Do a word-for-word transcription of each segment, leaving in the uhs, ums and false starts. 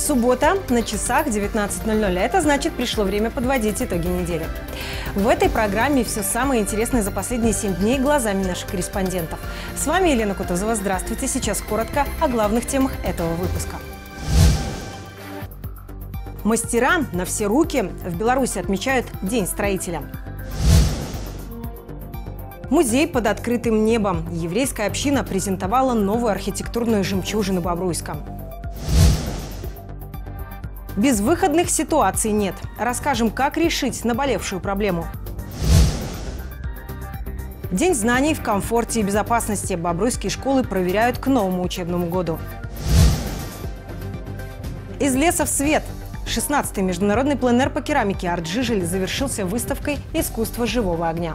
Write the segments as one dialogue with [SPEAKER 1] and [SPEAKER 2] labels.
[SPEAKER 1] Суббота, на часах девятнадцать ноль ноль. Это значит, пришло время подводить итоги недели. В этой программе все самое интересное за последние семь дней глазами наших корреспондентов. С вами Елена Кутузова. Здравствуйте. Сейчас коротко о главных темах этого выпуска. Мастера на все руки. В Беларуси отмечают День строителя. Музей под открытым небом. Еврейская община презентовала новую архитектурную жемчужину Бобруйска. Безвыходных ситуаций нет. Расскажем, как решить наболевшую проблему. День знаний в комфорте и безопасности. Бобруйские школы проверяют к новому учебному году. Из леса в свет. шестнадцатый международный пленэр по керамике «Арт Жижель» завершился выставкой «Искусство живого огня».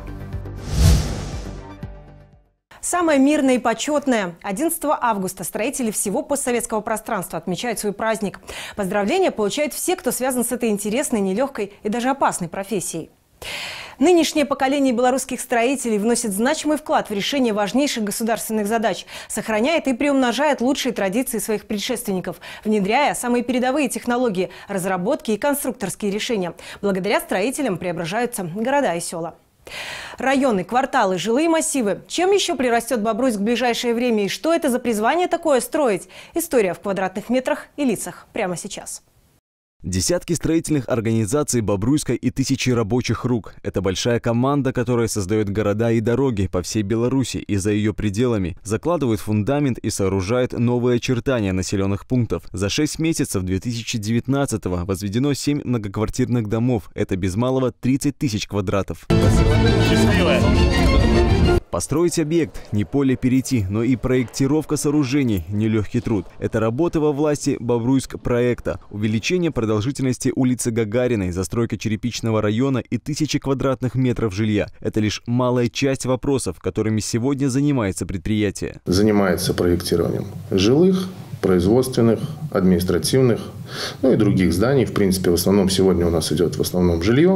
[SPEAKER 1] Самое мирное и почетное. одиннадцатого августа строители всего постсоветского пространства отмечают свой праздник. Поздравления получают все, кто связан с этой интересной, нелегкой и даже опасной профессией. Нынешнее поколение белорусских строителей вносит значимый вклад в решение важнейших государственных задач, сохраняет и приумножает лучшие традиции своих предшественников, внедряя самые передовые технологии, разработки и конструкторские решения. Благодаря строителям преображаются города и села. Районы, кварталы, жилые массивы. Чем еще прирастет Бобруйск в ближайшее время и что это за призвание такое строить? История в квадратных метрах и лицах прямо сейчас.
[SPEAKER 2] Десятки строительных организаций Бобруйска и тысячи рабочих рук. Это большая команда, которая создает города и дороги по всей Беларуси и за ее пределами, закладывает фундамент и сооружает новые очертания населенных пунктов. За шесть месяцев две тысячи девятнадцатого возведено семь многоквартирных домов. Это без малого тридцать тысяч квадратов. Счастливая. Построить объект – не поле перейти, но и проектировка сооружений – нелегкий труд. Это работа во власти Бобруйск проекта, увеличение продолжительности улицы Гагариной, застройка черепичного района и тысячи квадратных метров жилья. Это лишь малая часть вопросов, которыми сегодня занимается предприятие.
[SPEAKER 3] Занимается проектированием жилых, производственных, административных, ну и других зданий. В принципе, в основном сегодня у нас идет в основном жилье.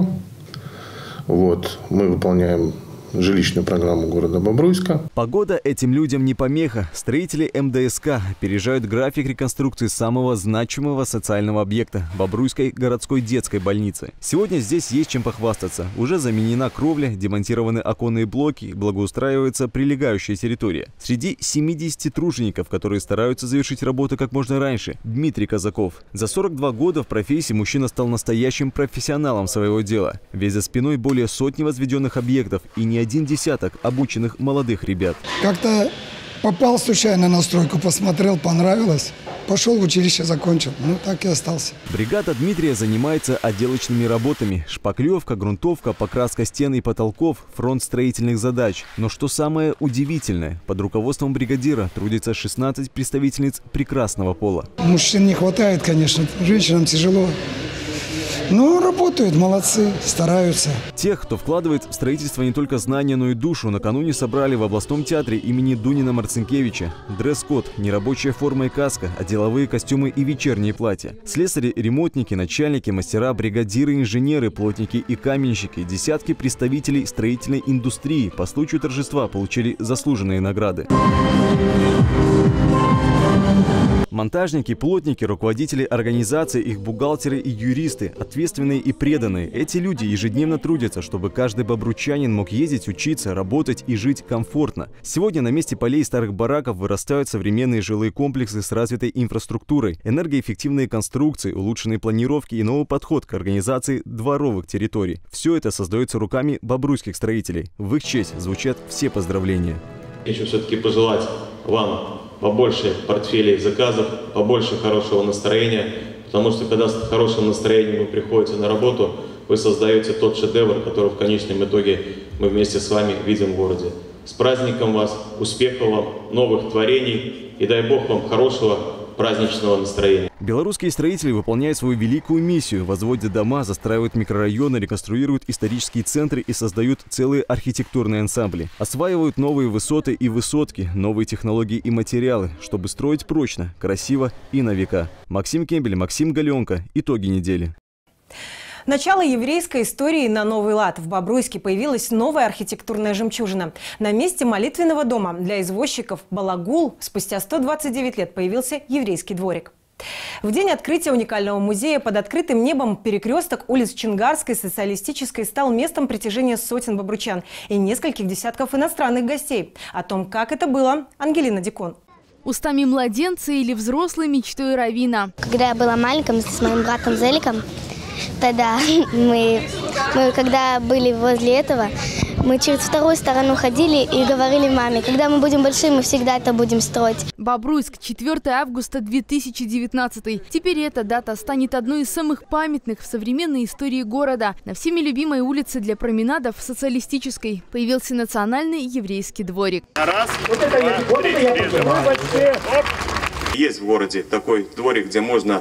[SPEAKER 3] Вот, мы выполняем жилищную программу города Бобруйска.
[SPEAKER 2] Погода этим людям не помеха. Строители эм дэ эс ка опережают график реконструкции самого значимого социального объекта – Бобруйской городской детской больницы. Сегодня здесь есть чем похвастаться. Уже заменена кровля, демонтированы оконные блоки, благоустраивается прилегающая территория. Среди семидесяти тружеников, которые стараются завершить работу как можно раньше, Дмитрий Казаков. За сорок два года в профессии мужчина стал настоящим профессионалом своего дела. Ведь за спиной более сотни возведенных объектов и не один десяток обученных молодых ребят.
[SPEAKER 4] Как-то попал случайно на стройку, посмотрел, понравилось. Пошел в училище, закончил. Ну, так и остался.
[SPEAKER 2] Бригада Дмитрия занимается отделочными работами. Шпаклевка, грунтовка, покраска стен и потолков, фронт строительных задач. Но что самое удивительное, под руководством бригадира трудится шестнадцать представительниц прекрасного пола.
[SPEAKER 4] Мужчин не хватает, конечно. Женщинам тяжело. Ну, работают, молодцы, стараются.
[SPEAKER 2] Тех, кто вкладывает в строительство не только знания, но и душу, накануне собрали в областном театре имени Дунина Марцинкевича. Дресс-код, нерабочая форма и каска, а деловые костюмы и вечерние платья. Слесари, ремонтники, начальники, мастера, бригадиры, инженеры, плотники и каменщики, десятки представителей строительной индустрии по случаю торжества получили заслуженные награды. Монтажники, плотники, руководители организаций, их бухгалтеры и юристы, ответственные и преданные. Эти люди ежедневно трудятся, чтобы каждый бобручанин мог ездить, учиться, работать и жить комфортно. Сегодня на месте полей старых бараков вырастают современные жилые комплексы с развитой инфраструктурой, энергоэффективные конструкции, улучшенные планировки и новый подход к организации дворовых территорий. Все это создается руками бобруйских строителей. В их честь звучат все поздравления.
[SPEAKER 5] Хочу все-таки пожелать вам побольше портфелей заказов, побольше хорошего настроения, потому что когда с хорошим настроением вы приходите на работу, вы создаете тот шедевр, который в конечном итоге мы вместе с вами видим в городе. С праздником вас, успехов вам, новых творений и дай Бог вам хорошего праздничного настроения.
[SPEAKER 2] Белорусские строители выполняют свою великую миссию, возводят дома, застраивают микрорайоны, реконструируют исторические центры и создают целые архитектурные ансамбли. Осваивают новые высоты и высотки, новые технологии и материалы, чтобы строить прочно, красиво и на века. Максим Кембель, Максим Галенко. Итоги недели.
[SPEAKER 1] Начало еврейской истории на новый лад. В Бобруйске появилась новая архитектурная жемчужина. На месте молитвенного дома для извозчиков Балагул спустя сто двадцать девять лет появился еврейский дворик. В день открытия уникального музея под открытым небом перекресток улиц Чонгарской, Социалистической стал местом притяжения сотен бобруйчан и нескольких десятков иностранных гостей. О том, как это было, Ангелина Дикон.
[SPEAKER 6] Устами младенца или взрослой мечтой раввина.
[SPEAKER 7] Когда я была маленьким с моим братом Зеликом, тогда мы, мы, когда были возле этого, мы через вторую сторону ходили и говорили маме, когда мы будем большие, мы всегда это будем строить.
[SPEAKER 6] Бобруйск, четвёртое августа две тысячи девятнадцатый. Теперь эта дата станет одной из самых памятных в современной истории города. На всеми любимой улице для променадов Социалистической появился национальный еврейский дворик.
[SPEAKER 8] Раз, два, три, есть в городе такой дворик, где можно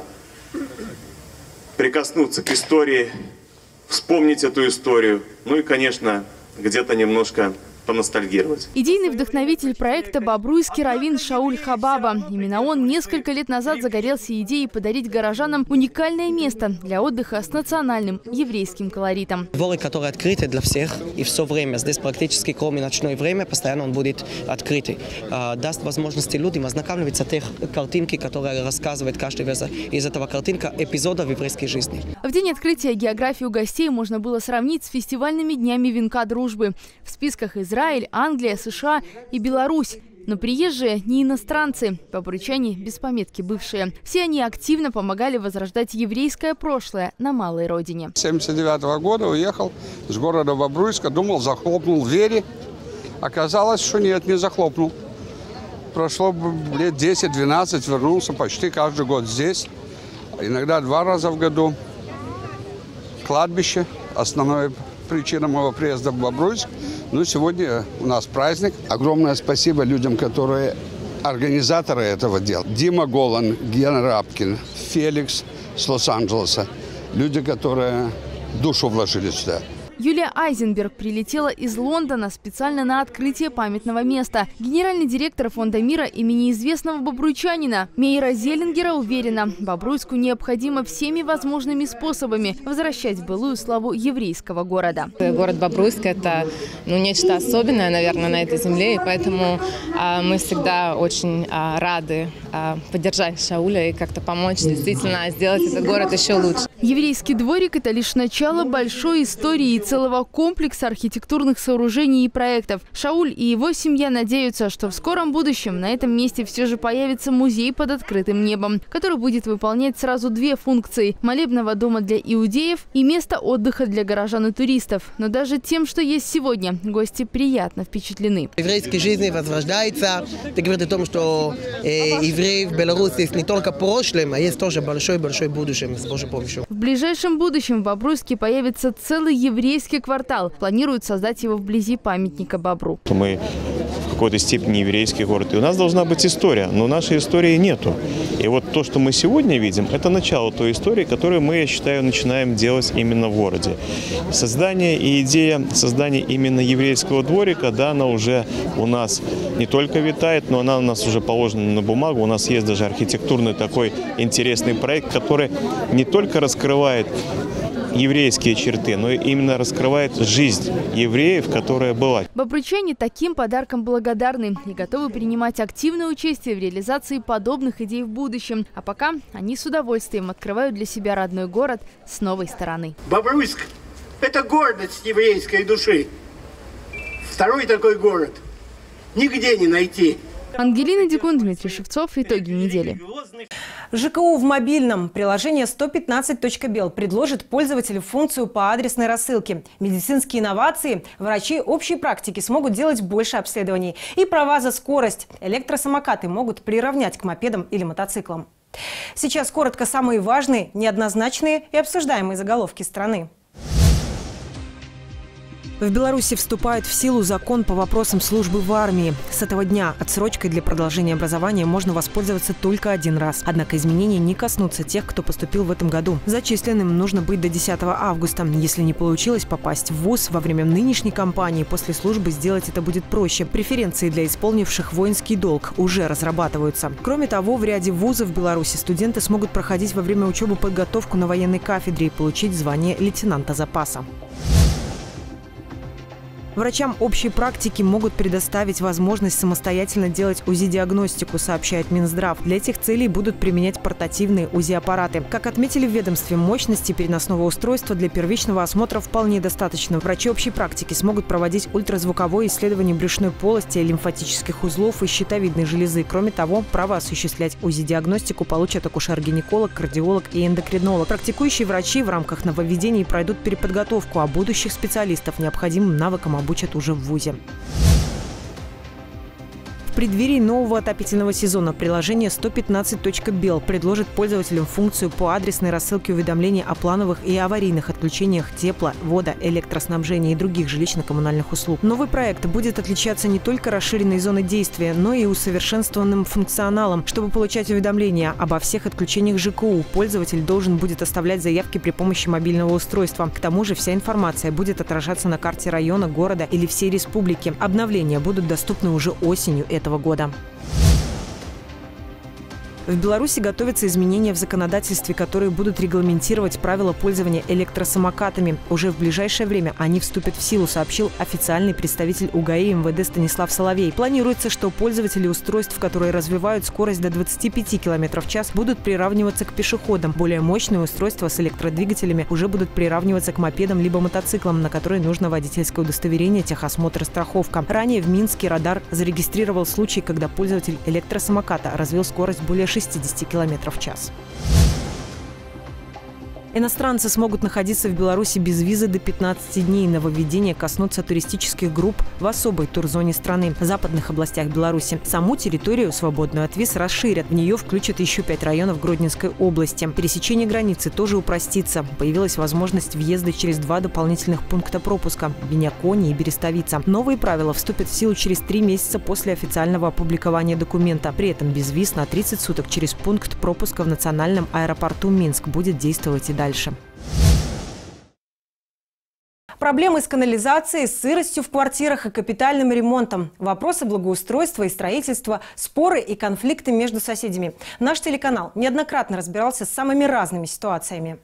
[SPEAKER 8] прикоснуться к истории, вспомнить эту историю, ну и, конечно, где-то немножко поностальгировать.
[SPEAKER 6] Идейный вдохновитель проекта бобруйский раввин Шауль Хабаба. Именно он несколько лет назад загорелся идеей подарить горожанам уникальное место для отдыха с национальным еврейским колоритом.
[SPEAKER 9] Дворик, который открытый для всех и все время. Здесь практически, кроме ночное время, постоянно он будет открытый. Даст возможности людям ознакомиться тех картинки, которые рассказывает каждый из этого картинка эпизода в еврейской жизни.
[SPEAKER 6] В день открытия географию гостей можно было сравнить с фестивальными днями венка дружбы. В списках Израиль, Англия, США и Беларусь. Но приезжие не иностранцы, бобруйчане без пометки бывшие. Все они активно помогали возрождать еврейское прошлое на малой родине.
[SPEAKER 10] семьдесят девятого года уехал с города Бобруйска, думал, захлопнул двери. Оказалось, что нет, не захлопнул. Прошло лет десять-двенадцать, вернулся почти каждый год здесь. Иногда два раза в году. Кладбище, основная причина моего приезда в Бобруйск. Ну, сегодня у нас праздник. Огромное спасибо людям, которые организаторы этого дела. Дима Голан, Гена Рабкин, Феликс с Лос-Анджелеса. Люди, которые душу вложили сюда.
[SPEAKER 6] Юлия Айзенберг прилетела из Лондона специально на открытие памятного места. Генеральный директор Фонда мира имени известного бобруйчанина Мейра Зеллингера уверена, Бобруйску необходимо всеми возможными способами возвращать былую славу еврейского города.
[SPEAKER 11] Город Бобруйск – это ну, нечто особенное, наверное, на этой земле, и поэтому а, мы всегда очень а, рады а, поддержать Шауля и как-то помочь действительно сделать этот город еще лучше.
[SPEAKER 6] Еврейский дворик – это лишь начало большой истории и целого комплекса архитектурных сооружений и проектов. Шауль и его семья надеются, что в скором будущем на этом месте все же появится музей под открытым небом, который будет выполнять сразу две функции – молебного дома для иудеев и место отдыха для горожан и туристов. Но даже тем, что есть сегодня, гости приятно впечатлены.
[SPEAKER 9] Еврейская жизнь возрождается. Это говорит о том, что э, евреи в Беларуси есть не только прошлым, а есть тоже большое-большое будущее с Божьей помощью.
[SPEAKER 6] В ближайшем будущем в Бобруйске появится целый еврейский квартал. Планируют создать его вблизи памятника Бобру.
[SPEAKER 5] Мы в какой-то степени еврейский город, и у нас должна быть история, но нашей истории нету. И вот то, что мы сегодня видим, это начало той истории, которую мы, я считаю, начинаем делать именно в городе. Создание и идея создания именно еврейского дворика, да, она уже у нас не только витает, но она у нас уже положена на бумагу. У нас есть даже архитектурный такой интересный проект, который не только раскрывает еврейские черты, но именно раскрывает жизнь евреев, которая была.
[SPEAKER 6] Бобруйчане таким подарком благодарны и готовы принимать активное участие в реализации подобных идей в будущем. А пока они с удовольствием открывают для себя родной город с новой стороны.
[SPEAKER 12] Бобруйск – это гордость еврейской души. Второй такой город нигде не найти.
[SPEAKER 6] Ангелина Дикун, Дмитрий Шевцов. Итоги недели.
[SPEAKER 1] ЖКУ в мобильном. Приложение сто пятнадцать точка бел предложит пользователю функцию по адресной рассылке. Медицинские инновации. Врачи общей практики смогут делать больше обследований. И права за скорость. Электросамокаты могут приравнять к мопедам или мотоциклам. Сейчас коротко самые важные, неоднозначные и обсуждаемые заголовки страны. В Беларуси вступает в силу закон по вопросам службы в армии. С этого дня отсрочкой для продолжения образования можно воспользоваться только один раз. Однако изменения не коснутся тех, кто поступил в этом году. Зачисленным нужно быть до десятого августа. Если не получилось попасть в вуз во время нынешней кампании, после службы сделать это будет проще. Преференции для исполнивших воинский долг уже разрабатываются. Кроме того, в ряде вузов Беларуси студенты смогут проходить во время учебы подготовку на военной кафедре и получить звание лейтенанта запаса. Врачам общей практики могут предоставить возможность самостоятельно делать УЗИ-диагностику, сообщает Минздрав. Для этих целей будут применять портативные УЗИ-аппараты. Как отметили в ведомстве, мощности переносного устройства для первичного осмотра вполне достаточно. Врачи общей практики смогут проводить ультразвуковое исследование брюшной полости, лимфатических узлов и щитовидной железы. Кроме того, право осуществлять УЗИ-диагностику получат акушер-гинеколог, кардиолог и эндокринолог. Практикующие врачи в рамках нововведений пройдут переподготовку, а будущих специалистов необходимым навыкам обучат уже в вузе. В преддверии нового отопительного сезона приложение сто пятнадцать точка бел предложит пользователям функцию по адресной рассылке уведомлений о плановых и аварийных отключениях тепла, вода, электроснабжения и других жилищно-коммунальных услуг. Новый проект будет отличаться не только расширенной зоной действия, но и усовершенствованным функционалом. Чтобы получать уведомления обо всех отключениях ЖКУ, пользователь должен будет оставлять заявки при помощи мобильного устройства. К тому же вся информация будет отражаться на карте района, города или всей республики. Обновления будут доступны уже осенью этого года. В Беларуси готовятся изменения в законодательстве, которые будут регламентировать правила пользования электросамокатами. Уже в ближайшее время они вступят в силу, сообщил официальный представитель УГАИ МВД Станислав Соловей. Планируется, что пользователи устройств, которые развивают скорость до двадцати пяти километров в час, будут приравниваться к пешеходам. Более мощные устройства с электродвигателями уже будут приравниваться к мопедам либо мотоциклам, на которые нужно водительское удостоверение, техосмотр и страховка. Ранее в Минске радар зарегистрировал случай, когда пользователь электросамоката развил скорость более шестидесяти километров в час. Иностранцы смогут находиться в Беларуси без визы до пятнадцати дней. Нововведения коснутся туристических групп в особой турзоне страны, в западных областях Беларуси. Саму территорию, свободную от виз, расширят. В нее включат еще пять районов Гродненской области. Пересечение границы тоже упростится. Появилась возможность въезда через два дополнительных пункта пропуска – Бенякони и Берестовица. Новые правила вступят в силу через три месяца после официального опубликования документа. При этом безвиз на тридцать суток через пункт пропуска в национальном аэропорту Минск будет действовать и дальше. Дальше. Проблемы с канализацией, сыростью в квартирах и капитальным ремонтом. Вопросы благоустройства и строительства, споры и конфликты между соседями. Наш телеканал неоднократно разбирался с самыми разными ситуациями.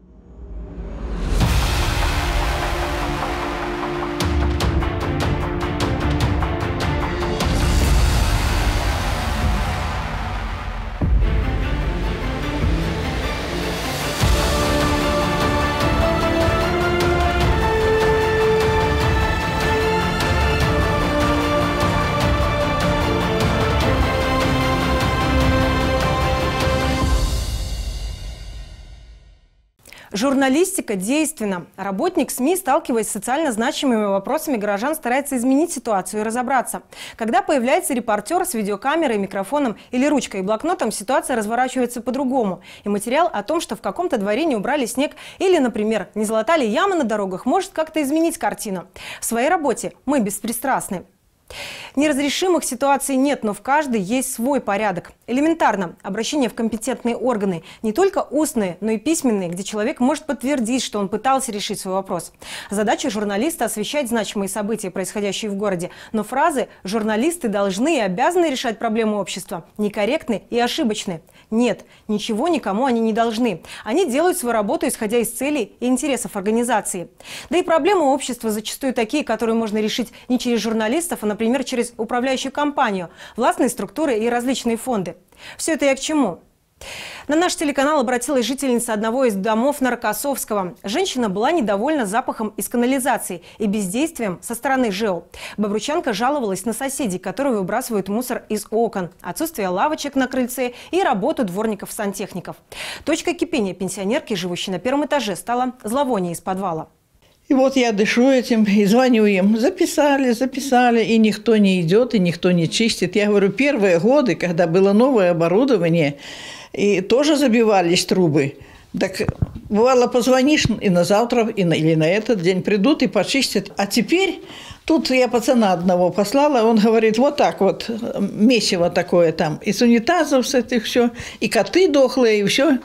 [SPEAKER 1] Журналистика действенна. Работник СМИ, сталкиваясь с социально значимыми вопросами горожан, старается изменить ситуацию и разобраться. Когда появляется репортер с видеокамерой, микрофоном или ручкой и блокнотом, ситуация разворачивается по-другому. И материал о том, что в каком-то дворе не убрали снег или, например, не залатали ямы на дорогах, может как-то изменить картину. В своей работе мы беспристрастны. Неразрешимых ситуаций нет, но в каждой есть свой порядок. Элементарно. Обращение в компетентные органы. Не только устные, но и письменные, где человек может подтвердить, что он пытался решить свой вопрос. Задача журналиста – освещать значимые события, происходящие в городе. Но фразы «журналисты должны и обязаны решать проблемы общества» некорректны и ошибочны. Нет, ничего никому они не должны. Они делают свою работу, исходя из целей и интересов организации. Да и проблемы общества зачастую такие, которые можно решить не через журналистов, а, например, через управляющую компанию, властные структуры и различные фонды. Все это я к чему? На наш телеканал обратилась жительница одного из домов на Рокоссовского. Женщина была недовольна запахом из канализации и бездействием со стороны ЖЭО. Бобручанка жаловалась на соседей, которые выбрасывают мусор из окон, отсутствие лавочек на крыльце и работу дворников-сантехников. Точкой кипения пенсионерки, живущей на первом этаже, стало зловоние из подвала.
[SPEAKER 13] И вот я дышу этим и звоню им. Записали, записали, и никто не идет, и никто не чистит. Я говорю, первые годы, когда было новое оборудование, и тоже забивались трубы. Так бывало, позвонишь, и на завтра, и на, или на этот день придут и почистят. А теперь тут я пацана одного послала, он говорит, вот так вот, месиво такое там, из унитазов с этих все, и коты дохлые, и все.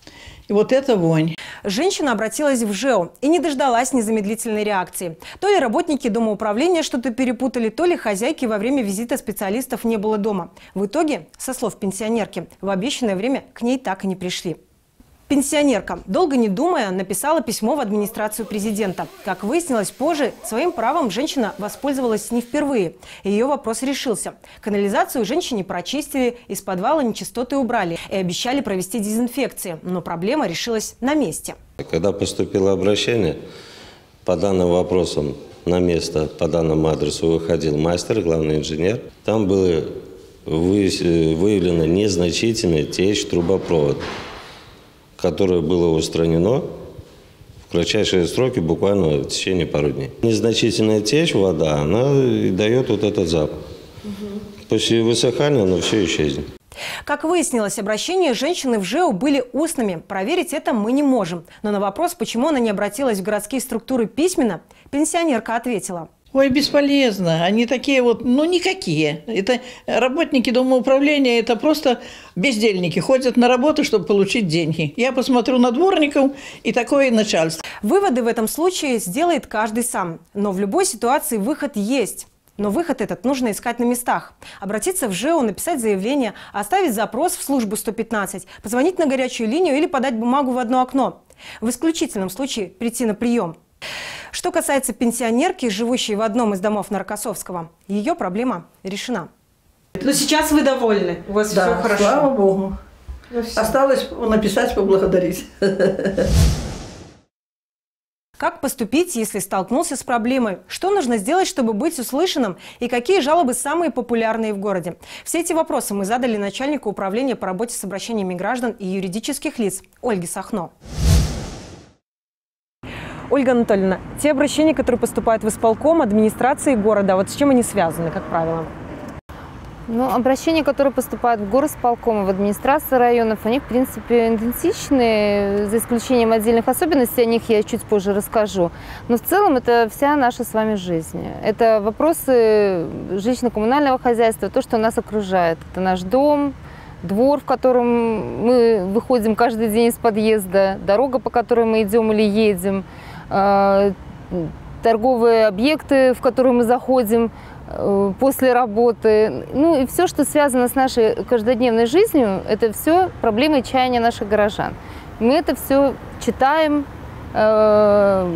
[SPEAKER 13] И вот это вонь.
[SPEAKER 1] Женщина обратилась в ЖЭО и не дождалась незамедлительной реакции. То ли работники домоуправления что-то перепутали, то ли хозяйки во время визита специалистов не было дома. В итоге, со слов пенсионерки, в обещанное время к ней так и не пришли. Пенсионерка, долго не думая, написала письмо в администрацию президента. Как выяснилось позже, своим правом женщина воспользовалась не впервые. Ее вопрос решился. Канализацию женщине прочистили, из подвала нечистоты убрали и обещали провести дезинфекцию. Но проблема решилась на месте.
[SPEAKER 14] Когда поступило обращение, по данным вопросам на место, по данному адресу выходил мастер, главный инженер. Там было выявлено незначительная течь трубопровода, которое было устранено в кратчайшие сроки, буквально в течение пару дней. Незначительная течь, вода, она и дает вот этот запах. Угу. После высыхания оно все исчезнет.
[SPEAKER 1] Как выяснилось, обращения женщины в ЖЭУ были устными. Проверить это мы не можем. Но на вопрос, почему она не обратилась в городские структуры письменно, пенсионерка ответила.
[SPEAKER 13] Ой, бесполезно. Они такие вот, ну, никакие. Это работники домоуправления, это просто бездельники. Ходят на работу, чтобы получить деньги. Я посмотрю на дворников и такое начальство.
[SPEAKER 1] Выводы в этом случае сделает каждый сам. Но в любой ситуации выход есть. Но выход этот нужно искать на местах. Обратиться в ЖЭУ, написать заявление, оставить запрос в службу сто пятнадцать, позвонить на горячую линию или подать бумагу в одно окно. В исключительном случае прийти на прием. Что касается пенсионерки, живущей в одном из домов на Рокоссовского, ее проблема решена.
[SPEAKER 15] Но сейчас вы довольны? У вас
[SPEAKER 13] да,
[SPEAKER 15] все хорошо?
[SPEAKER 13] Слава Богу. Ну, осталось написать, поблагодарить.
[SPEAKER 1] Как поступить, если столкнулся с проблемой? Что нужно сделать, чтобы быть услышанным? И какие жалобы самые популярные в городе? Все эти вопросы мы задали начальнику управления по работе с обращениями граждан и юридических лиц Ольге Сахно. Ольга Анатольевна, те обращения, которые поступают в исполком, администрации города, вот с чем они связаны, как правило?
[SPEAKER 16] Ну, обращения, которые поступают в горосполком и в администрации районов, они, в принципе, идентичны, за исключением отдельных особенностей, о них я чуть позже расскажу. Но в целом это вся наша с вами жизнь. Это вопросы жилищно-коммунального хозяйства, то, что нас окружает. Это наш дом, двор, в котором мы выходим каждый день из подъезда, дорога, по которой мы идем или едем, торговые объекты, в которые мы заходим после работы. Ну и все, что связано с нашей каждодневной жизнью, это все проблемы и чаяния наших горожан. Мы это все читаем э,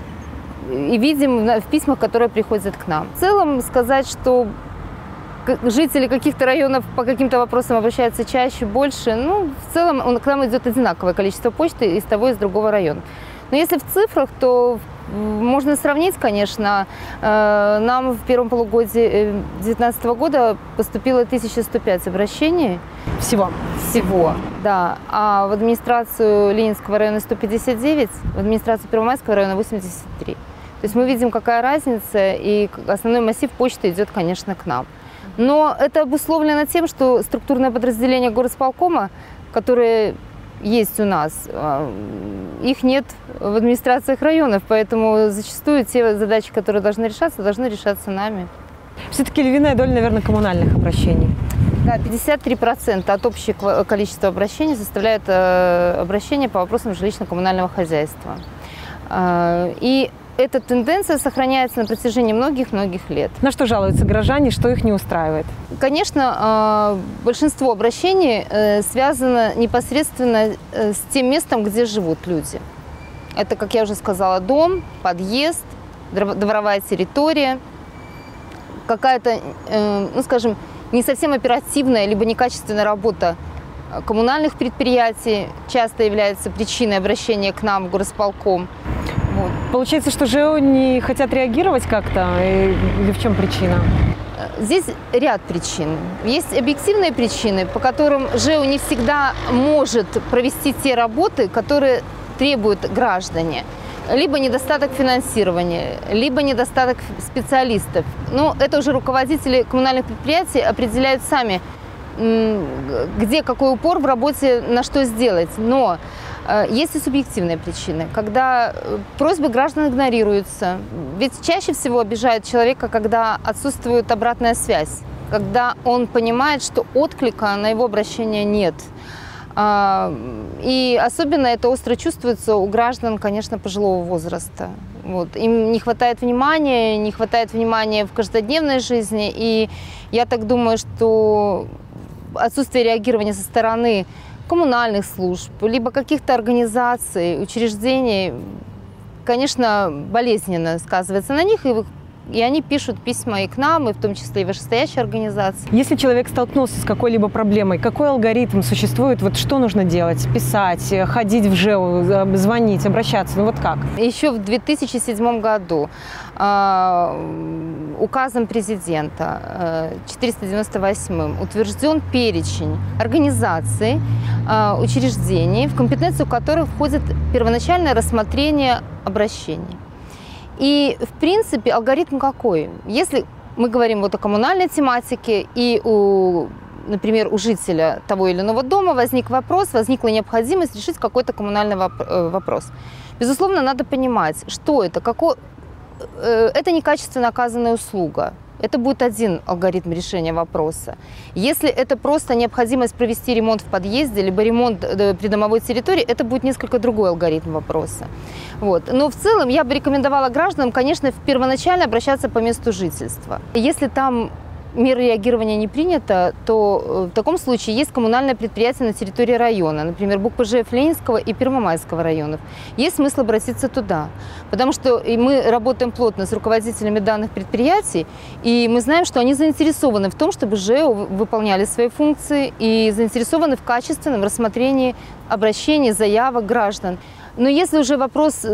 [SPEAKER 16] и видим в письмах, которые приходят к нам. В целом сказать, что жители каких-то районов по каким-то вопросам обращаются чаще, больше, ну, в целом к нам идет одинаковое количество почты из того и из другого района. Но если в цифрах, то можно сравнить, конечно. Нам в первом полугодии две тысячи девятнадцатого года поступило тысяча сто пять обращений.
[SPEAKER 1] Всего?
[SPEAKER 16] Всего, да. А в администрацию Ленинского района сто пятьдесят девять, в администрацию Первомайского района восемьдесят три. То есть мы видим, какая разница, и основной массив почты идет, конечно, к нам. Но это обусловлено тем, что структурное подразделение горосполкома, которые есть у нас, их нет в администрациях районов, поэтому зачастую те задачи, которые должны решаться, должны решаться нами.
[SPEAKER 1] Все-таки львиная доля, наверное, коммунальных обращений.
[SPEAKER 16] Да, пятьдесят три процента от общего количества обращений составляют обращения по вопросам жилищно-коммунального хозяйства. И эта тенденция сохраняется на протяжении многих-многих лет.
[SPEAKER 1] На что жалуются горожане, что их не устраивает?
[SPEAKER 16] Конечно, большинство обращений связано непосредственно с тем местом, где живут люди. Это, как я уже сказала, дом, подъезд, дворовая территория, какая-то, ну, скажем, не совсем оперативная либо некачественная работа коммунальных предприятий часто является причиной обращения к нам в горосполком.
[SPEAKER 1] Вот. Получается, что ЖЭУ не хотят реагировать как-то? Или в чем причина?
[SPEAKER 16] Здесь ряд причин. Есть объективные причины, по которым ЖЭУ не всегда может провести те работы, которые требуют граждане. Либо недостаток финансирования, либо недостаток специалистов. Но это уже руководители коммунальных предприятий определяют сами, где какой упор в работе, на что сделать. Но есть и субъективные причины, когда просьбы граждан игнорируются. Ведь чаще всего обижают человека, когда отсутствует обратная связь, когда он понимает, что отклика на его обращение нет. И особенно это остро чувствуется у граждан, конечно, пожилого возраста. Вот. Им не хватает внимания, не хватает внимания в каждодневной жизни. И я так думаю, что отсутствие реагирования со стороны коммунальных служб, либо каких-то организаций, учреждений, конечно, болезненно сказывается на них, и И они пишут письма и к нам, и в том числе и вышестоящие организации.
[SPEAKER 1] Если человек столкнулся с какой-либо проблемой, какой алгоритм существует? Вот что нужно делать? Писать, ходить в ЖЭУ, звонить, обращаться? Ну вот как?
[SPEAKER 16] Еще в две тысячи седьмом году э, указом президента э, четыреста девяносто восьмым утвержден перечень организаций, э, учреждений, в компетенцию которых входит первоначальное рассмотрение обращений. И, в принципе, алгоритм какой? Если мы говорим вот о коммунальной тематике, и, у, например, у жителя того или иного дома возник вопрос, возникла необходимость решить какой-то коммунальный вопрос. Безусловно, надо понимать, что это, какой, это некачественно оказанная услуга. Это будет один алгоритм решения вопроса. Если это просто необходимость провести ремонт в подъезде, либо ремонт придомовой территории, это будет несколько другой алгоритм вопроса. Вот. Но в целом я бы рекомендовала гражданам, конечно, первоначально обращаться по месту жительства. Если там меры реагирования не принято, то в таком случае есть коммунальное предприятие на территории района, например, БУКПЖФ Ленинского и Первомайского районов. Есть смысл обратиться туда, потому что мы работаем плотно с руководителями данных предприятий, и мы знаем, что они заинтересованы в том, чтобы ЖЭУ выполняли свои функции и заинтересованы в качественном рассмотрении обращений, заявок граждан. Но если уже вопрос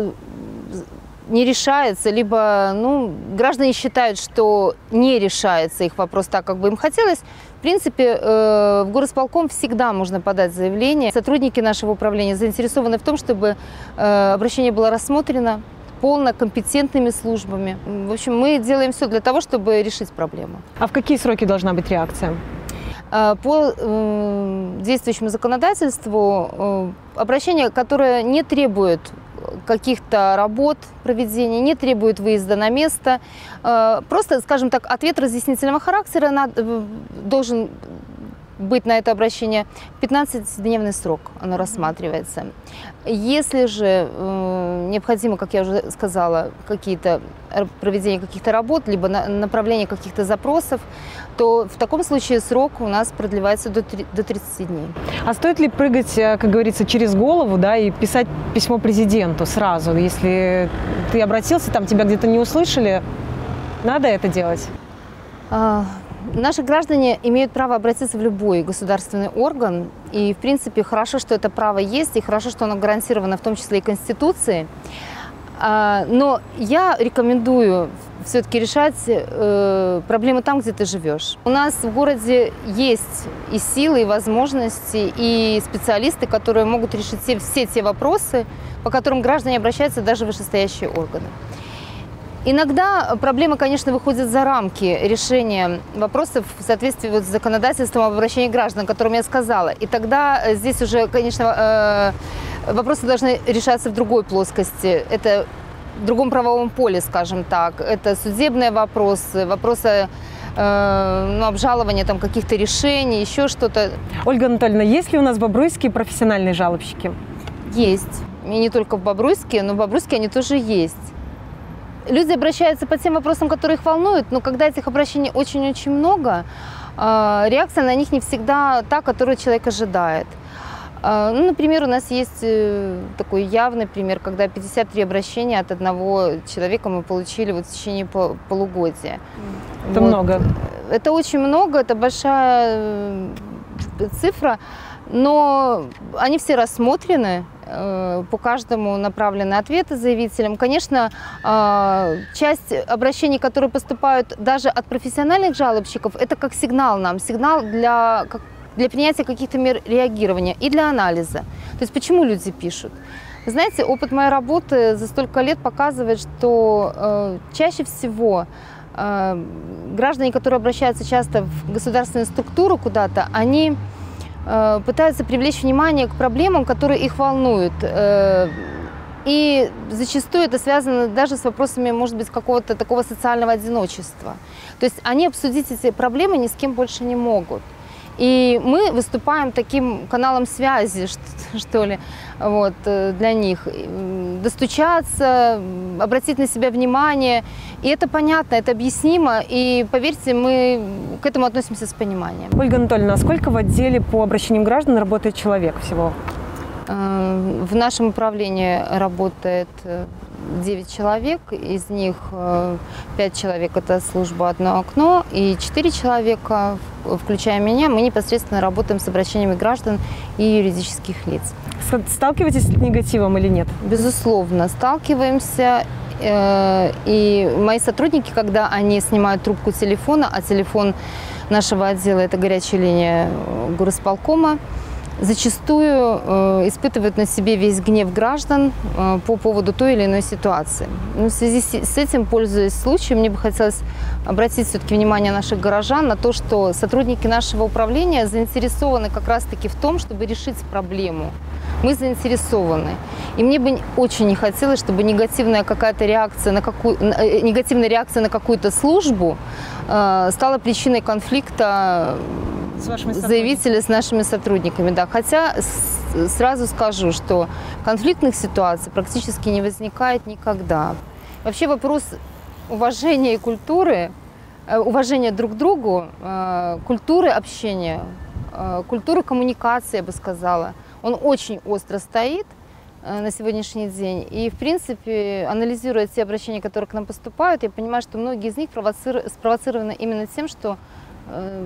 [SPEAKER 16] не решается, либо ну, граждане считают, что не решается их вопрос так, как бы им хотелось, в принципе, э, в горосполком всегда можно подать заявление. Сотрудники нашего управления заинтересованы в том, чтобы э, обращение было рассмотрено полно компетентными службами. В общем, мы делаем все для того, чтобы решить проблему.
[SPEAKER 1] А в какие сроки должна быть реакция?
[SPEAKER 16] По э, действующему законодательству э, обращение, которое не требует каких-то работ проведения, не требует выезда на место, э, просто, скажем так, ответ разъяснительного характера на, э, должен быть на это обращение пятнадцатидневный срок, оно рассматривается. Если же э, необходимо, как я уже сказала, какие-то проведение каких-то работ, либо на, направление каких-то запросов, то в таком случае срок у нас продлевается до, до тридцати дней.
[SPEAKER 1] А стоит ли прыгать, как говорится, через голову, да, и писать письмо президенту сразу? Если ты обратился, там тебя где-то не услышали, надо это делать?
[SPEAKER 16] А... Наши граждане имеют право обратиться в любой государственный орган, и, в принципе, хорошо, что это право есть, и хорошо, что оно гарантировано в том числе и Конституцией. Но я рекомендую все-таки решать проблемы там, где ты живешь. У нас в городе есть и силы, и возможности, и специалисты, которые могут решить все, все те вопросы, по которым граждане обращаются даже в вышестоящие органы. Иногда проблемы, конечно, выходят за рамки решения вопросов в соответствии вот с законодательством об обращении граждан, о котором я сказала. И тогда здесь уже, конечно, вопросы должны решаться в другой плоскости. Это в другом правовом поле, скажем так. Это судебные вопросы, вопросы ну, обжалования там, каких-то решений, еще что-то.
[SPEAKER 1] Ольга Анатольевна, есть ли у нас в Бобруйске профессиональные жалобщики?
[SPEAKER 16] Есть. И не только в Бобруйске, но в Бобруйске они тоже есть. Люди обращаются по тем вопросам, которые их волнуют, но когда этих обращений очень-очень много, реакция на них не всегда та, которую человек ожидает. Ну, например, у нас есть такой явный пример, когда пятьдесят три обращения от одного человека мы получили вот в течение полугодия.
[SPEAKER 1] Это
[SPEAKER 16] вот.
[SPEAKER 1] много.
[SPEAKER 16] Это очень много, это большая цифра, но они все рассмотрены. По каждому направлены ответы заявителям. Конечно, часть обращений, которые поступают даже от профессиональных жалобщиков, это как сигнал нам, сигнал для, для принятия каких-то мер реагирования и для анализа. То есть почему люди пишут? Вы знаете, опыт моей работы за столько лет показывает, что чаще всего граждане, которые обращаются часто в государственную структуру куда-то, они пытаются привлечь внимание к проблемам, которые их волнуют. И зачастую это связано даже с вопросами, может быть, какого-то такого социального одиночества. То есть они обсудить эти проблемы ни с кем больше не могут. И мы выступаем таким каналом связи, что ли, вот, для них. Достучаться, обратить на себя внимание. И это понятно, это объяснимо. И, поверьте, мы к этому относимся с пониманием.
[SPEAKER 1] Ольга Анатольевна, а сколько в отделе по обращениям граждан работает человек всего?
[SPEAKER 16] В нашем управлении работает девять человек, из них пять человек – это служба «Одно окно», и четыре человека, включая меня, мы непосредственно работаем с обращениями граждан и юридических лиц.
[SPEAKER 1] Сталкиваетесь с негативом или нет?
[SPEAKER 16] Безусловно, сталкиваемся. И мои сотрудники, когда они снимают трубку телефона, а телефон нашего отдела – это горячая линия горосполкома, зачастую э, испытывают на себе весь гнев граждан э, по поводу той или иной ситуации. Ну, в связи с, с этим, пользуясь случаем, мне бы хотелось обратить все-таки внимание наших горожан на то, что сотрудники нашего управления заинтересованы как раз-таки в том, чтобы решить проблему. Мы заинтересованы. И мне бы очень не хотелось, чтобы негативная какая-то реакция на какую, негативная реакция на какую-то службу э, стала причиной конфликта с заявителя с нашими сотрудниками. Да. Хотя с, сразу скажу, что конфликтных ситуаций практически не возникает никогда. Вообще вопрос уважения и культуры, э, уважения друг к другу, э, культуры общения, э, культуры коммуникации, я бы сказала, он очень остро стоит э, на сегодняшний день. И, в принципе, анализируя те обращения, которые к нам поступают, я понимаю, что многие из них провоци... спровоцированы именно тем, что э,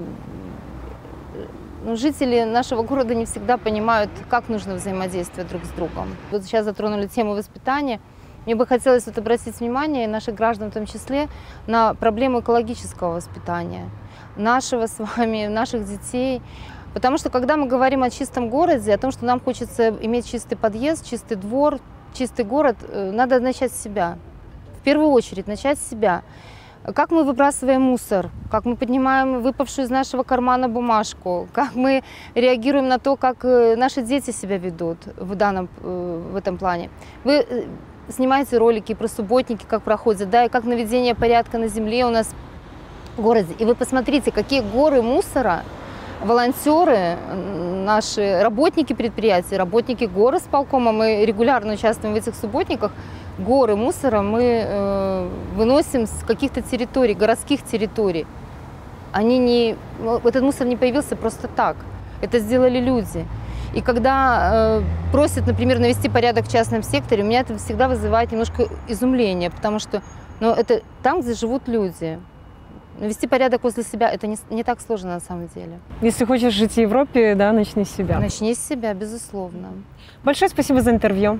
[SPEAKER 16] ну, жители нашего города не всегда понимают, как нужно взаимодействовать друг с другом. Вот сейчас затронули тему воспитания. Мне бы хотелось вот обратить внимание, и наших граждан в том числе, на проблему экологического воспитания нашего с вами, наших детей. Потому что когда мы говорим о чистом городе, о том, что нам хочется иметь чистый подъезд, чистый двор, чистый город, надо начать с себя. В первую очередь начать с себя. Как мы выбрасываем мусор, как мы поднимаем выпавшую из нашего кармана бумажку, как мы реагируем на то, как наши дети себя ведут в, данном, в этом плане. Вы снимаете ролики про субботники, как проходят, да, и как наведение порядка на земле у нас в городе. И вы посмотрите, какие горы мусора волонтеры, наши работники предприятий, работники горосполкома, мы регулярно участвуем в этих субботниках, горы мусора мы э, выносим с каких-то территорий, городских территорий. Они не, этот мусор не появился просто так. Это сделали люди. И когда э, просят, например, навести порядок в частном секторе, у меня это всегда вызывает немножко изумление, потому что ну, это там, где живут люди. Навести порядок возле себя – это не, не так сложно на самом деле.
[SPEAKER 1] Если хочешь жить в Европе, да, начни с себя.
[SPEAKER 16] Начни с себя, безусловно.
[SPEAKER 1] Большое спасибо за интервью.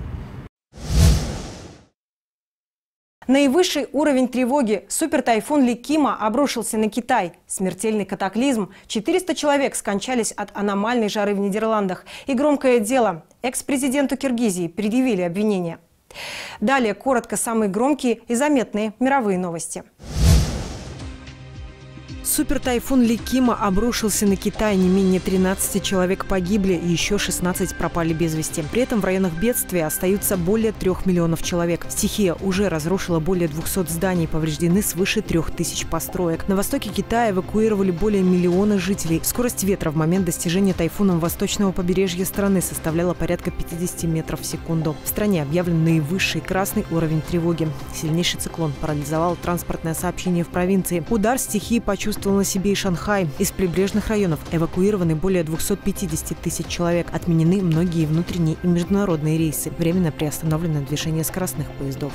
[SPEAKER 1] Наивысший уровень тревоги. Супертайфун Ликима обрушился на Китай. Смертельный катаклизм. четыреста человек скончались от аномальной жары в Нидерландах. И громкое дело. Экс-президенту Киргизии предъявили обвинения. Далее коротко самые громкие и заметные мировые новости. Супертайфун Ликима обрушился на Китай. Не менее тринадцати человек погибли и еще шестнадцать пропали без вести. При этом в районах бедствия остаются более трех миллионов человек. Стихия уже разрушила более двухсот зданий, повреждены свыше трех тысяч построек. На востоке Китая эвакуировали более миллиона жителей. Скорость ветра в момент достижения тайфуном восточного побережья страны составляла порядка пятидесяти метров в секунду. В стране объявлен наивысший красный уровень тревоги. Сильнейший циклон парализовал транспортное сообщение в провинции. Удар стихии почувствовал на себе и Шанхай. Из прибрежных районов эвакуированы более двухсот пятидесяти тысяч человек. Отменены многие внутренние и международные рейсы. Временно приостановлено движение скоростных поездов.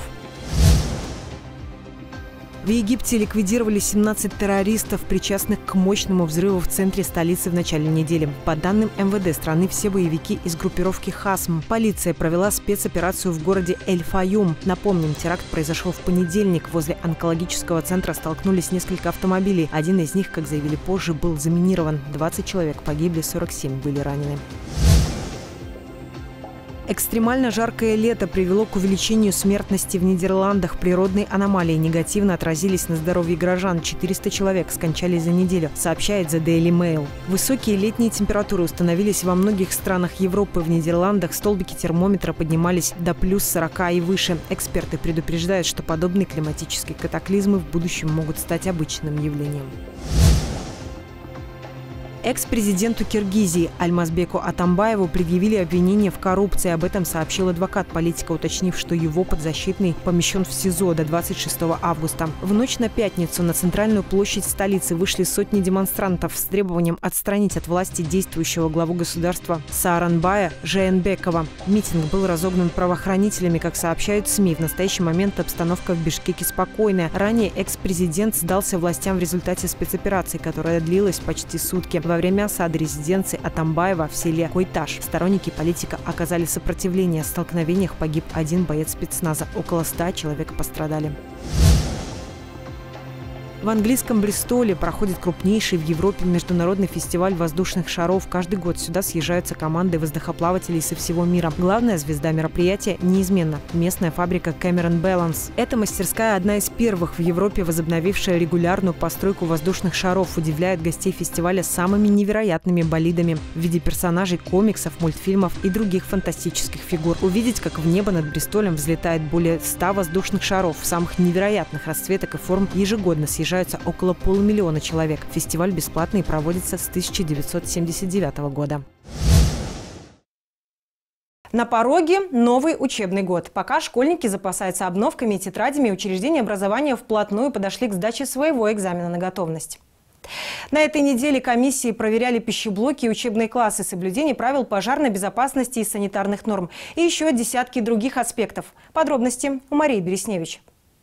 [SPEAKER 1] В Египте ликвидировали семнадцать террористов, причастных к мощному взрыву в центре столицы в начале недели. По данным эм вэ дэ страны, все боевики из группировки Хасм. Полиция провела спецоперацию в городе Эль-Фаюм. Напомним, теракт произошел в понедельник. Возле онкологического центра столкнулись несколько автомобилей. Один из них, как заявили позже, был заминирован. двадцать человек погибли, сорок семь были ранены. Экстремально жаркое лето привело к увеличению смертности в Нидерландах. Природные аномалии негативно отразились на здоровье горожан. четыреста человек скончались за неделю, сообщает The Daily Mail. Высокие летние температуры установились во многих странах Европы. В Нидерландах столбики термометра поднимались до плюс сорока и выше. Эксперты предупреждают, что подобные климатические катаклизмы в будущем могут стать обычным явлением. Экс-президенту Киргизии Альмазбеку Атамбаеву предъявили обвинение в коррупции. Об этом сообщил адвокат политика, уточнив, что его подзащитный помещен в СИЗО до двадцать шестого августа. В ночь на пятницу на центральную площадь столицы вышли сотни демонстрантов с требованием отстранить от власти действующего главу государства Сааранбая Жээнбекова. Митинг был разогнан правоохранителями. Как сообщают СМИ, в настоящий момент обстановка в Бишкеке спокойная. Ранее экс-президент сдался властям в результате спецоперации, которая длилась почти сутки. Во время осады резиденции Атамбаева в селе Койташ сторонники политика оказали сопротивление. В столкновениях погиб один боец спецназа. Около ста человек пострадали. В английском Бристоле проходит крупнейший в Европе международный фестиваль воздушных шаров. Каждый год сюда съезжаются команды воздухоплавателей со всего мира. Главная звезда мероприятия неизменно – местная фабрика Cameron Balance. Эта мастерская одна из первых в Европе, возобновившая регулярную постройку воздушных шаров, удивляет гостей фестиваля самыми невероятными болидами в виде персонажей комиксов, мультфильмов и других фантастических фигур. Увидеть, как в небо над Бристолем взлетает более ста воздушных шаров самых невероятных расцветок и форм, ежегодно съезжаются около полумиллиона человек. Фестиваль бесплатный и проводится с тысяча девятьсот семьдесят девятого года. На пороге новый учебный год. Пока школьники запасаются обновками и тетрадями, учреждения образования вплотную подошли к сдаче своего экзамена на готовность. На этой неделе комиссии проверяли пищеблоки и учебные классы, соблюдение правил пожарной безопасности и санитарных норм. И еще десятки других аспектов. Подробности у Марии Бересневич.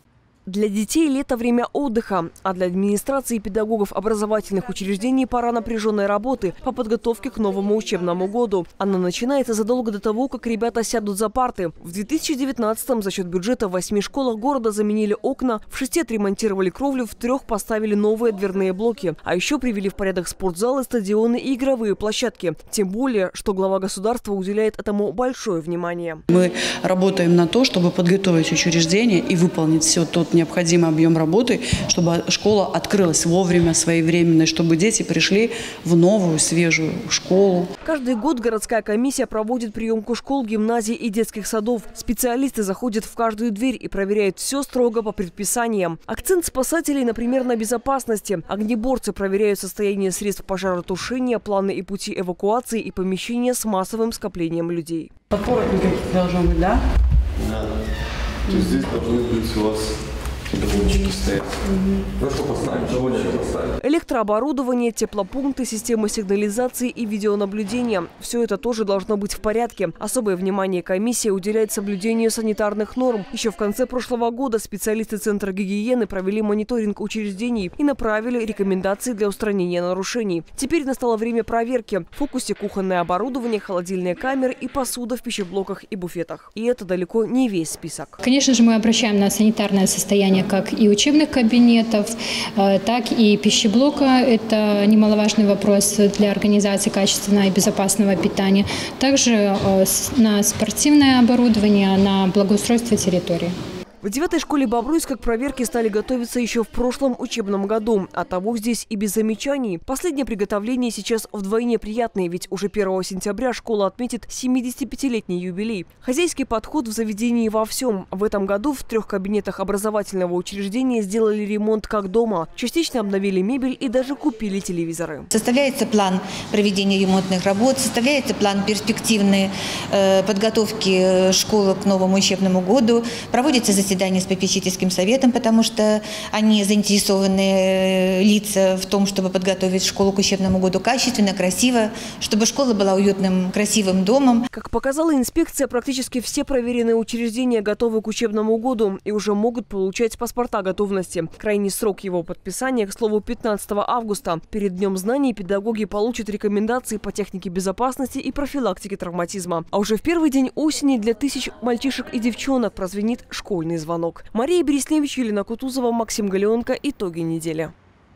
[SPEAKER 17] Для детей лето – время отдыха, а для администрации и педагогов образовательных учреждений пора напряженной работы по подготовке к новому учебному году. Она начинается задолго до того, как ребята сядут за парты. В две тысячи девятнадцатом за счет бюджета в восьми школах города заменили окна, в шести отремонтировали кровлю, в трех поставили новые дверные блоки. А еще привели в порядок спортзалы, стадионы и игровые площадки. Тем более, что глава государства уделяет этому большое внимание.
[SPEAKER 18] Мы работаем на то, чтобы подготовить учреждение и выполнить все тот необходимый объем работы, чтобы школа открылась вовремя, своевременно, чтобы дети пришли в новую, свежую школу.
[SPEAKER 17] Каждый год городская комиссия проводит приемку школ, гимназий и детских садов. Специалисты заходят в каждую дверь и проверяют все строго по предписаниям. Акцент спасателей, например, на безопасности. Огнеборцы проверяют состояние средств пожаротушения, планы и пути эвакуации и помещения с массовым скоплением людей.
[SPEAKER 18] Подпорок никаких должно быть, да?
[SPEAKER 19] Да. То есть здесь должны быть у вас баллончики стоят. Ну что поставим? Баллончики поставим.
[SPEAKER 17] Электрооборудование, теплопункты, системы сигнализации и видеонаблюдения. Все это тоже должно быть в порядке. Особое внимание комиссия уделяет соблюдению санитарных норм. Еще в конце прошлого года специалисты Центра гигиены провели мониторинг учреждений и направили рекомендации для устранения нарушений. Теперь настало время проверки. В фокусе кухонное оборудование, холодильные камеры и посуда в пищеблоках и буфетах. И это далеко не весь список.
[SPEAKER 20] Конечно же, мы обращаем на санитарное состояние как и учебных кабинетов, так и пищеблока. Это немаловажный вопрос для организации качественного и безопасного питания. Также на спортивное оборудование, на благоустройство территории.
[SPEAKER 17] В девятой школе Бобруйска к проверке стали готовиться еще в прошлом учебном году. А того здесь и без замечаний. Последнее приготовление сейчас вдвойне приятное, ведь уже первого сентября школа отметит семидесятипятилетний юбилей. Хозяйский подход в заведении во всем. В этом году в трех кабинетах образовательного учреждения сделали ремонт как дома. Частично обновили мебель и даже купили телевизоры.
[SPEAKER 21] Составляется план проведения ремонтных работ, составляется план перспективной э, подготовки школы к новому учебному году. Проводится заседание с попечительским советом, потому что они заинтересованные лица в том, чтобы подготовить школу к учебному году качественно, красиво, чтобы школа была уютным, красивым домом.
[SPEAKER 17] Как показала инспекция, практически все проверенные учреждения готовы к учебному году и уже могут получать паспорта готовности. Крайний срок его подписания, к слову, пятнадцатого августа. Перед Днем знаний педагоги получат рекомендации по технике безопасности и профилактике травматизма. А уже в первый день осени для тысяч мальчишек и девчонок прозвенит школьный звонок. Мария Бересневич, Елена Кутузова, Максим Галеонко. Итоги недели.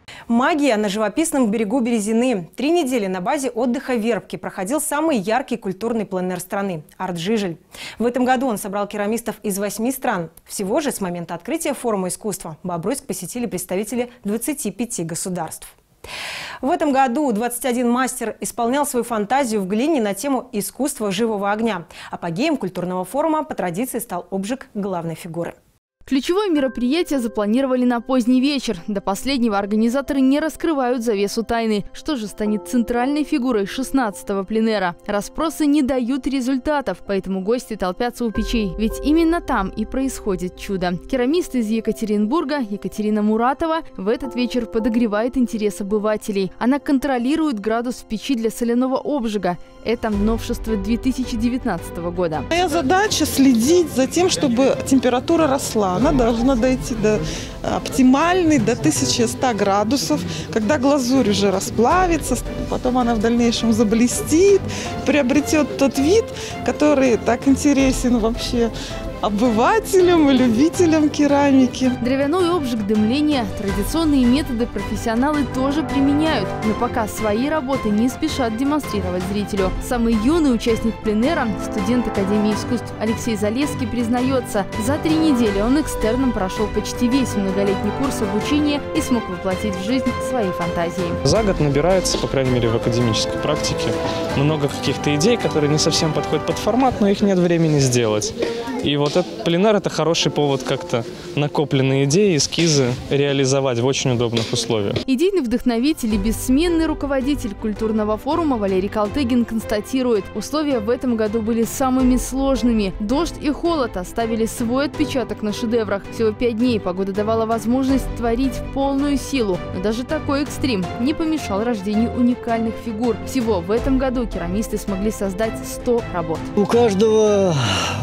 [SPEAKER 1] Магия на живописном берегу Березины. Три недели на базе отдыха Вербки проходил самый яркий культурный пленэр страны – Арт Жижель. В этом году он собрал керамистов из восьми стран. Всего же с момента открытия форума искусства Бобруйск посетили представители двадцати пяти государств. В этом году двадцать один мастер исполнял свою фантазию в глине на тему искусства живого огня. Апогеем культурного форума по традиции стал обжиг главной фигуры.
[SPEAKER 6] Ключевое мероприятие запланировали на поздний вечер. До последнего организаторы не раскрывают завесу тайны. Что же станет центральной фигурой шестнадцатого пленэра? Расспросы не дают результатов, поэтому гости толпятся у печей. Ведь именно там и происходит чудо. Керамист из Екатеринбурга Екатерина Муратова в этот вечер подогревает интерес обывателей. Она контролирует градус в печи для соляного обжига. Это новшество две тысячи девятнадцатого года.
[SPEAKER 3] Моя задача следить за тем, чтобы температура росла. Она должна дойти до оптимальной, до тысячи ста градусов, когда глазурь уже расплавится, потом она в дальнейшем заблестит, приобретет тот вид, который так интересен вообще обывателям и любителям керамики.
[SPEAKER 6] Дровяной обжиг, дымление – традиционные методы профессионалы тоже применяют, но пока свои работы не спешат демонстрировать зрителю. Самый юный участник пленэра, студент Академии искусств Алексей Залесский, признается, за три недели он экстерном прошел почти весь многолетний курс обучения и смог воплотить в жизнь свои фантазии.
[SPEAKER 22] За год набирается, по крайней мере в академической практике, много каких-то идей, которые не совсем подходят под формат, но их нет времени сделать. И вот этот пленэр – это хороший повод как-то накопленные идеи, эскизы реализовать в очень удобных условиях.
[SPEAKER 6] Идейный вдохновитель и бессменный руководитель культурного форума Валерий Калтыгин констатирует, условия в этом году были самыми сложными. Дождь и холод оставили свой отпечаток на шедеврах. Всего пять дней погода давала возможность творить в полную силу. Но даже такой экстрим не помешал рождению уникальных фигур. Всего в этом году керамисты смогли создать сто работ.
[SPEAKER 23] У каждого...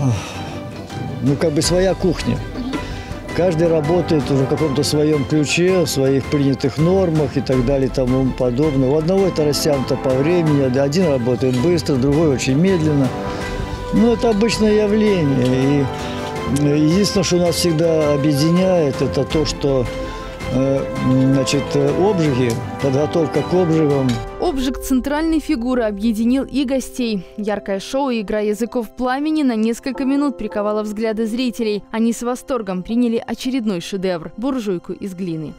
[SPEAKER 23] ну, как бы своя кухня. Каждый работает уже в каком-то своем ключе, в своих принятых нормах и так далее и тому подобное. У одного это растянуто по времени, один работает быстро, другой очень медленно. Ну, это обычное явление. И единственное, что нас всегда объединяет, это то, что значит, обжиги, подготовка к обжигам.
[SPEAKER 6] Обжиг центральной фигуры объединил и гостей. Яркое шоу и игра языков пламени на несколько минут приковала взгляды зрителей. Они с восторгом приняли очередной шедевр – буржуйку из глины.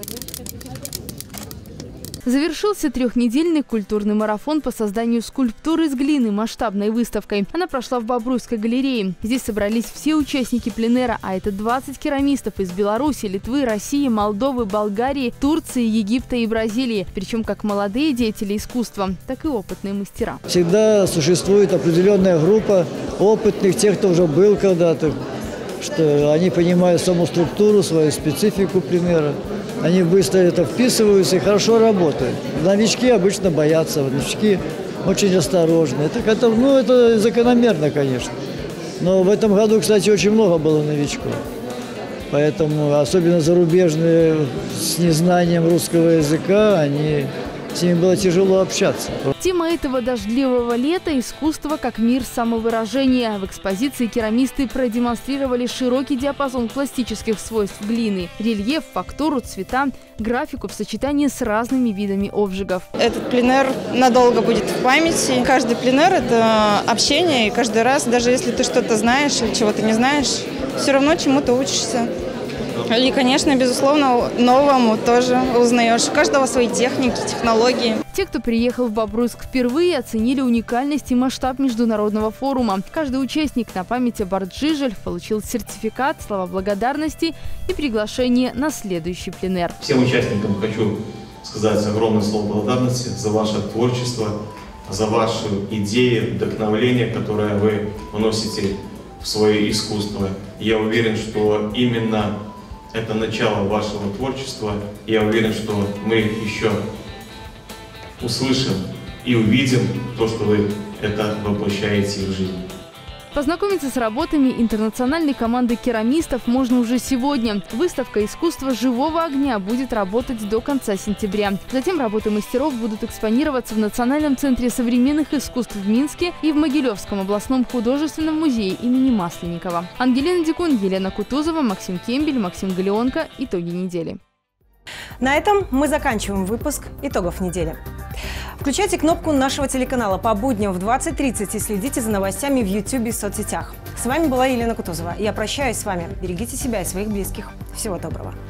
[SPEAKER 6] Завершился трехнедельный культурный марафон по созданию скульптуры из глины масштабной выставкой. Она прошла в Бобруйской галерее. Здесь собрались все участники пленэра, а это двадцать керамистов из Беларуси, Литвы, России, Молдовы, Болгарии, Турции, Египта и Бразилии. Причем как молодые деятели искусства, так и опытные мастера.
[SPEAKER 23] Всегда существует определенная группа опытных, тех, кто уже был когда-то, что они понимают саму структуру, свою специфику пленэра. Они быстро это вписываются и хорошо работают. Новички обычно боятся, новички очень осторожны. Это, это, ну, это закономерно, конечно. Но в этом году, кстати, очень много было новичков. Поэтому, особенно зарубежные с незнанием русского языка, они... с ними было тяжело общаться.
[SPEAKER 6] Тема этого дождливого лета – искусство как мир самовыражения. В экспозиции керамисты продемонстрировали широкий диапазон пластических свойств глины. Рельеф, фактуру, цвета, графику в сочетании с разными видами обжигов.
[SPEAKER 24] Этот пленэр надолго будет в памяти. Каждый пленэр – это общение. И каждый раз, даже если ты что-то знаешь или чего-то не знаешь, все равно чему-то учишься. И, конечно, безусловно, новому тоже узнаешь. У каждого свои техники, технологии.
[SPEAKER 6] Те, кто приехал в Бобруйск впервые, оценили уникальность и масштаб международного форума. Каждый участник на память об Арт-Жижель получил сертификат, слова благодарности и приглашение на следующий пленэр.
[SPEAKER 5] Всем участникам хочу сказать огромное слово благодарности за ваше творчество, за ваши идеи, вдохновление, которое вы вносите в свое искусство. Я уверен, что именно это начало вашего творчества. Я уверен, что мы еще услышим и увидим то, что вы это воплощаете в жизнь.
[SPEAKER 6] Познакомиться с работами интернациональной команды керамистов можно уже сегодня. Выставка искусства живого огня будет работать до конца сентября. Затем работы мастеров будут экспонироваться в Национальном центре современных искусств в Минске и в Могилевском областном художественном музее имени Масленникова. Ангелина Дикун, Елена Кутузова, Максим Кембель, Максим Галеонко. Итоги недели.
[SPEAKER 1] На этом мы заканчиваем выпуск итогов недели. Включайте кнопку нашего телеканала по будням в двадцать тридцать и следите за новостями в ютубе и соцсетях. С вами была Елена Кутузова. Я прощаюсь с вами. Берегите себя и своих близких. Всего доброго.